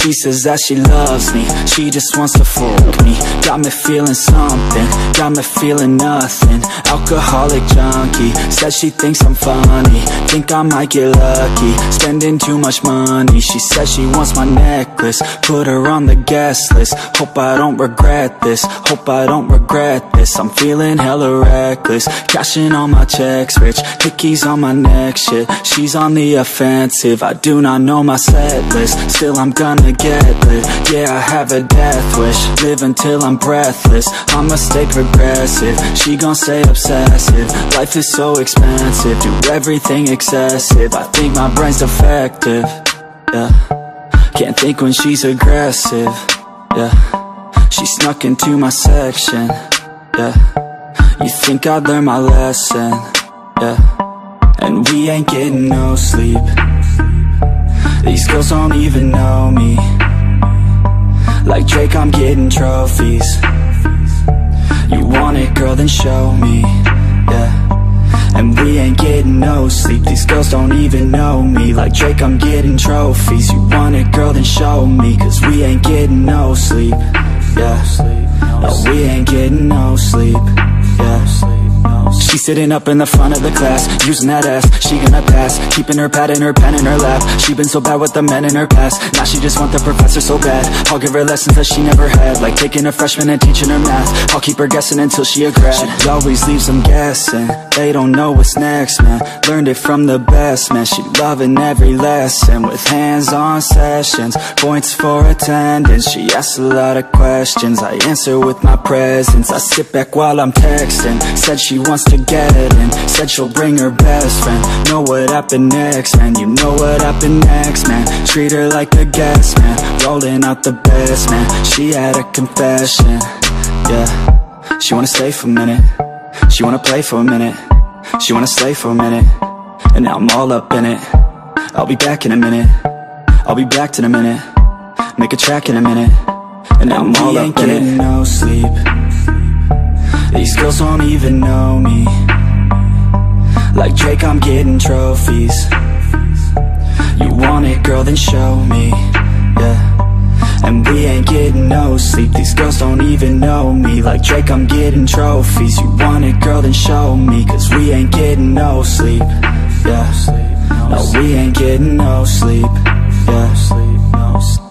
She says that she loves me, she just wants to fuck me. Got me feeling something, got me feeling nothing. Alcoholic junkie, says she thinks I'm funny. Think I might get lucky, spending too much money. She says she wants my necklace, put her on the guest list. Hope I don't regret this, hope I don't regret this. I'm feeling hella reckless, cashing all my checks rich. Hickeys on my neck, shit, she's on the offensive. I do not know my set list, still I'm gonna get lit. Yeah, I have a death wish, live until I'm breathless. I'ma stay progressive, she gon' say obsessive. Life is so expensive, do everything excessive. I think my brain's defective, yeah. Can't think when she's aggressive, yeah. She snuck into my section, yeah. You think I'd learn my lesson, yeah. And we ain't getting no sleep. These girls don't even know me. Like Drake, I'm getting trophies. You want it, girl, then show me, yeah. And we ain't getting no sleep. These girls don't even know me. Like Drake, I'm getting trophies. You want it, girl, then show me. Cause we ain't getting no sleep, yeah. No, we ain't getting no sleep, yeah. She's sitting up in the front of the class, using that ass, she gonna pass. Keeping her pad and her pen in her lap. She been so bad with the men in her past. Now she just want the professor so bad. I'll give her lessons that she never had, like taking a freshman and teaching her math. I'll keep her guessing until she a grad. She always leaves them guessing, they don't know what's next, man. Learned it from the best, man. She loving every lesson, with hands-on sessions, points for attendance. She asks a lot of questions, I answer with my presence. I sit back while I'm texting, said she wants to get in, said she'll bring her best friend. Know what happened next, man, you know what happened next, man. Treat her like a guest, man, rolling out the best, man. She had a confession, yeah. She wanna stay for a minute, she wanna play for a minute, she wanna stay for a minute, and now I'm all up in it. I'll be back in a minute, I'll be back in a minute, make a track in a minute, and now I'm all up in it. No sleep, these girls don't even know me. Like Drake, I'm getting trophies. You want it, girl, then show me, yeah. And we ain't getting no sleep. These girls don't even know me. Like Drake, I'm getting trophies. You want it, girl, then show me. Cause we ain't getting no sleep, yeah. No, we ain't getting no sleep, yeah.